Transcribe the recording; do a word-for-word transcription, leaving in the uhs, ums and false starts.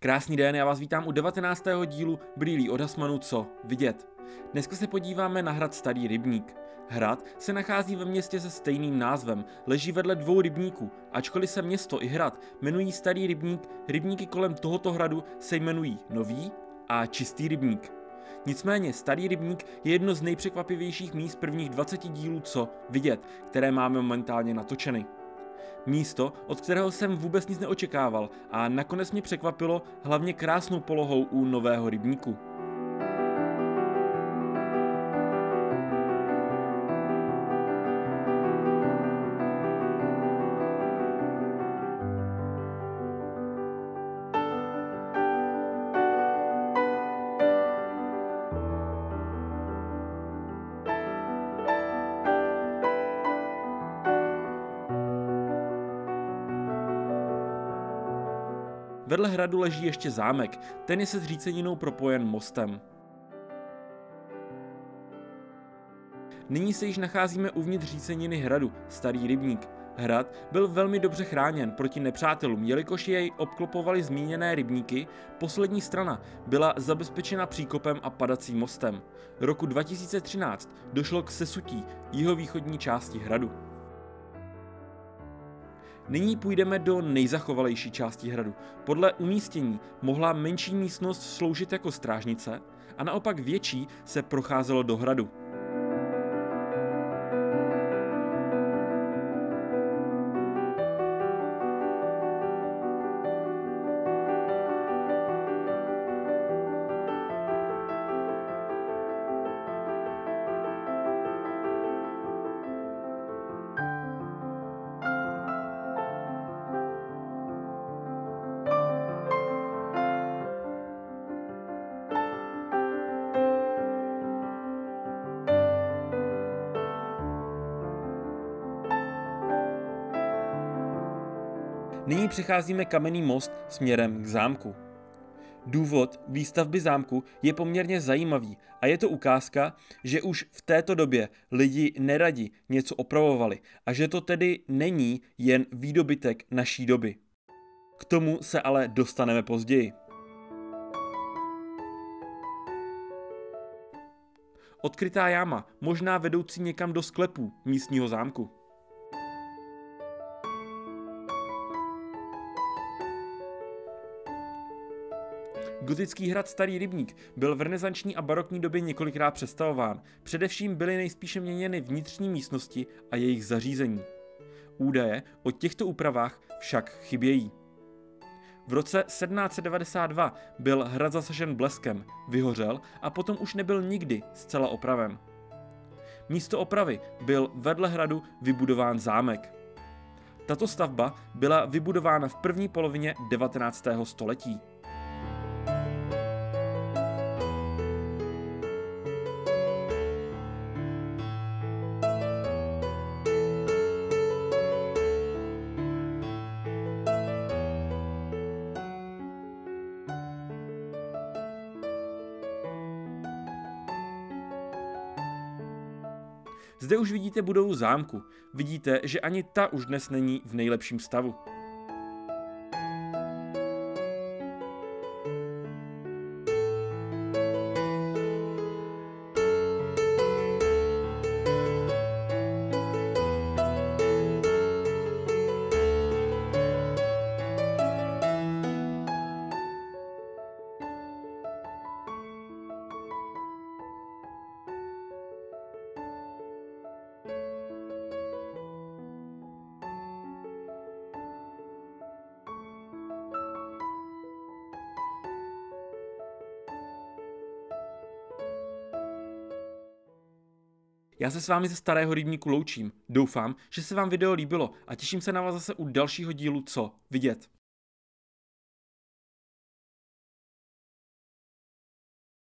Krásný den, já vás vítám u devatenáctého dílu Brýlí od Hasmanu Co vidět. Dneska se podíváme na hrad Starý rybník. Hrad se nachází ve městě se stejným názvem, leží vedle dvou rybníků. Ačkoliv se město i hrad jmenují Starý rybník, rybníky kolem tohoto hradu se jmenují Nový a Čistý rybník. Nicméně Starý rybník je jedno z nejpřekvapivějších míst prvních dvaceti dílů Co vidět, které máme momentálně natočeny. Místo, od kterého jsem vůbec nic neočekával a nakonec mě překvapilo hlavně krásnou polohou u nového rybníku. Vedle hradu leží ještě zámek, ten je se zříceninou propojen mostem. Nyní se již nacházíme uvnitř zříceniny hradu, Starý rybník. Hrad byl velmi dobře chráněn proti nepřátelům, jelikož jej obklopovaly zmíněné rybníky, poslední strana byla zabezpečena příkopem a padacím mostem. Roku dva tisíce třináct došlo k sesutí jihovýchodní části hradu. Nyní půjdeme do nejzachovalejší části hradu. Podle umístění mohla menší místnost sloužit jako strážnice a naopak větší se procházelo do hradu. Nyní přecházíme kamenný most směrem k zámku. Důvod výstavby zámku je poměrně zajímavý a je to ukázka, že už v této době lidi neradi něco opravovali a že to tedy není jen výdobytek naší doby. K tomu se ale dostaneme později. Odkrytá jáma, možná vedoucí někam do sklepů místního zámku. Gotický hrad Starý rybník byl v renesanční a barokní době několikrát přestavován, především byly nejspíše měněny vnitřní místnosti a jejich zařízení. Údaje o těchto úpravách však chybějí. V roce sedmnáct set devadesát dva byl hrad zasažen bleskem, vyhořel a potom už nebyl nikdy zcela opraven. Místo opravy byl vedle hradu vybudován zámek. Tato stavba byla vybudována v první polovině devatenáctého století. Zde už vidíte budovu zámku. Vidíte, že ani ta už dnes není v nejlepším stavu. Já se s vámi ze Starého rybníku loučím. Doufám, že se vám video líbilo a těším se na vás zase u dalšího dílu Co vidět.